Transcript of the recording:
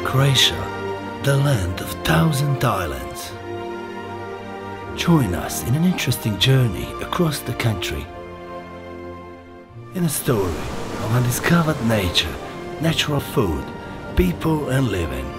Croatia, the land of thousand islands. Join us in an interesting journey across the country, in a story of undiscovered nature, natural food, people and living.